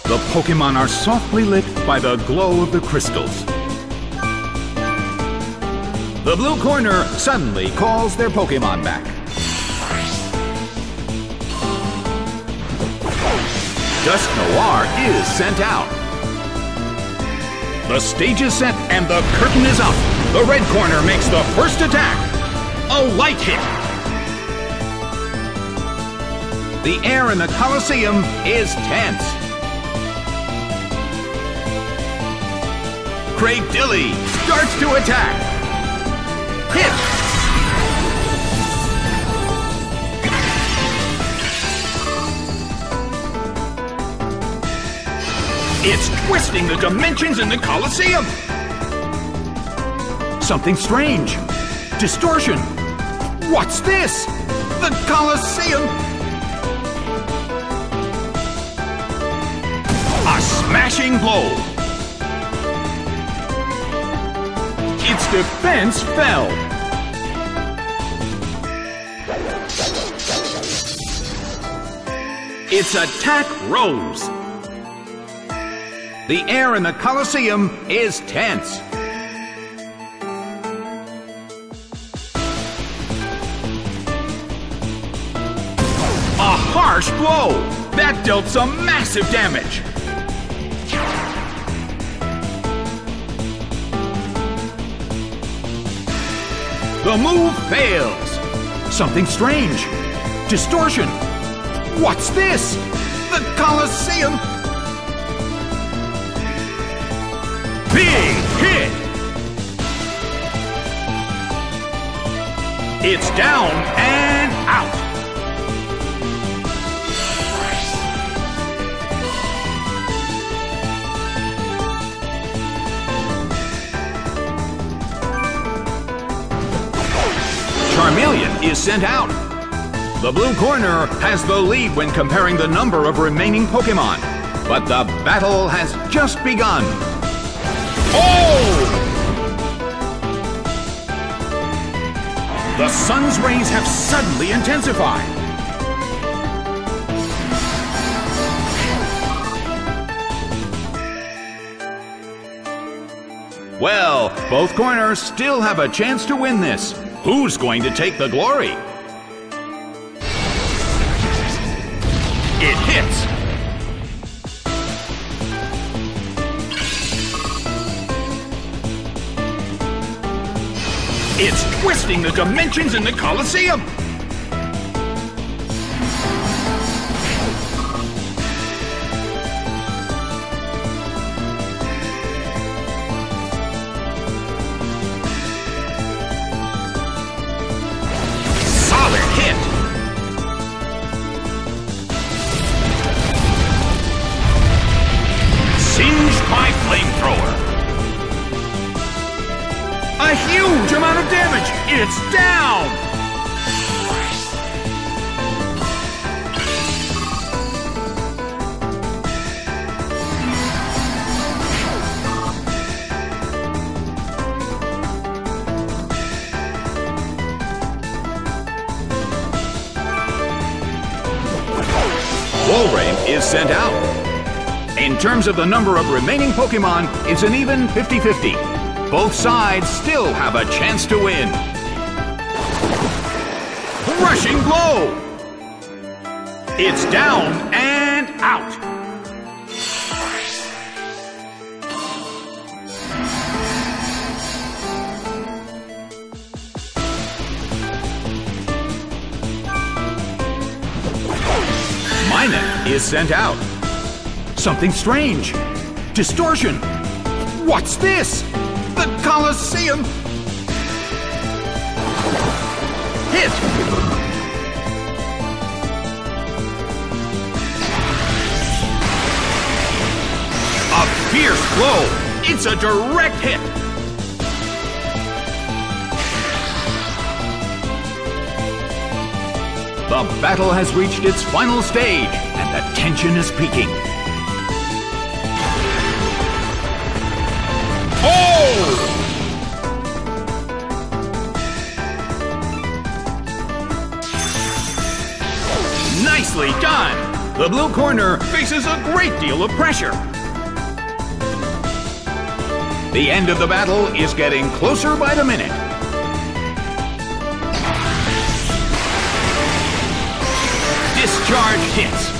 The Pokémon are softly lit by the glow of the crystals. The blue corner suddenly calls their Pokémon back. Dusknoir is sent out. The stage is set and the curtain is up. The red corner makes the first attack. A light hit. The air in the Colosseum is tense. Cradily starts to attack. Hit. It's twisting the dimensions in the Colosseum. Something strange. Distortion. What's this? The Colosseum. A smashing blow. Its defense fell. Its attack rose. The air in the Colosseum is tense. A harsh blow! That dealt some massive damage. The move fails. Something strange. Distortion. What's this? The Colosseum. Big hit. It's down and out. Charmeleon is sent out. The blue corner has the lead when comparing the number of remaining Pokémon, but the battle has just begun. Oh! The sun's rays have suddenly intensified. Well, both corners still have a chance to win this. Who's going to take the glory? It hits. It's twisting the dimensions in the Colosseum. A huge amount of damage! It's down! Walrein is sent out. In terms of the number of remaining Pokémon, it's an even 50-50. Both sides still have a chance to win. Rushing blow! It's down and out. Minun is sent out. Something strange. Distortion. What's this? The Colosseum. Hit. A fierce blow. It's a direct hit. The battle has reached its final stage, and the tension is peaking. Oh! Nicely done! The blue corner faces a great deal of pressure. The end of the battle is getting closer by the minute. Discharge hits.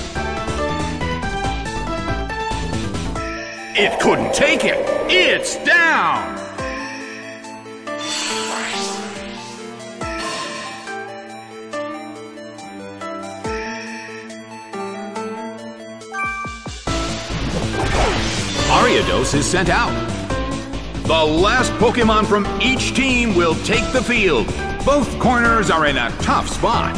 It couldn't take it. It's down. Ariados is sent out. The last Pokemon from each team will take the field. Both corners are in a tough spot.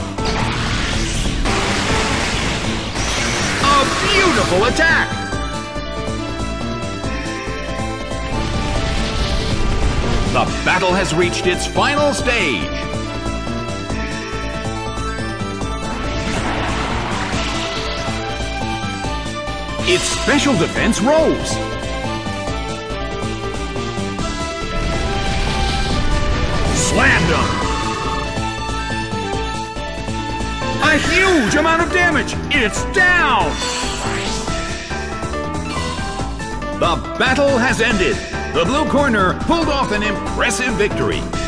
A beautiful attack! The battle has reached its final stage. Its special defense rose. Slammed him! A huge amount of damage! It's down! The battle has ended. The blue corner pulled off an impressive victory.